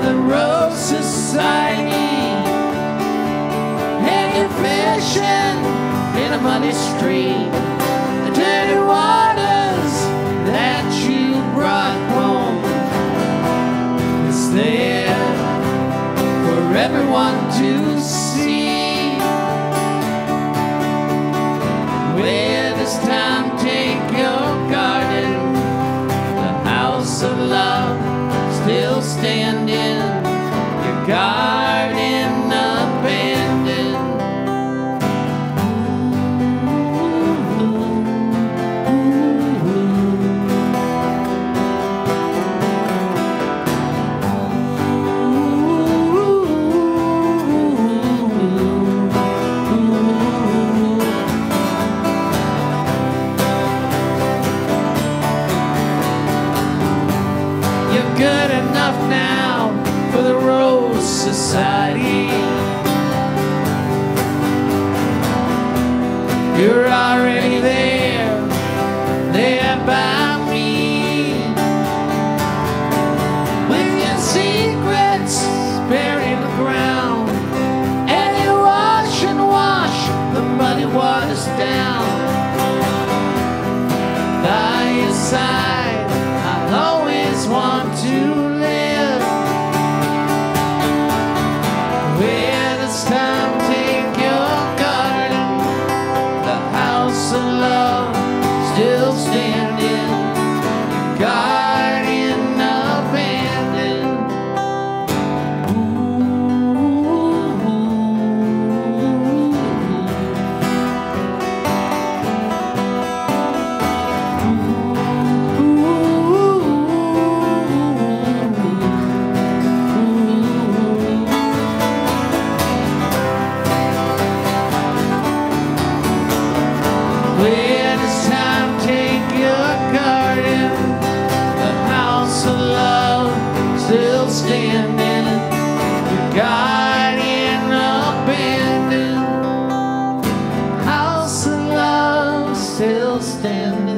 the Rose Society, and you're fishing in a muddy stream. The dirty waters that you brought home is there for everyone to see. Where this time take your garden, the house of love still standing, your garden abandoned. Good enough now for the Rose Society. You're already there, there by me, with your secrets buried in the ground, and you wash and wash the muddy waters down. By your side, I'll always want to live. Where this time take your garden, the house of love still standing, guardian abandoned. Where does time take your garden, the house of love still standing, your guardian abandoned, house of love still standing.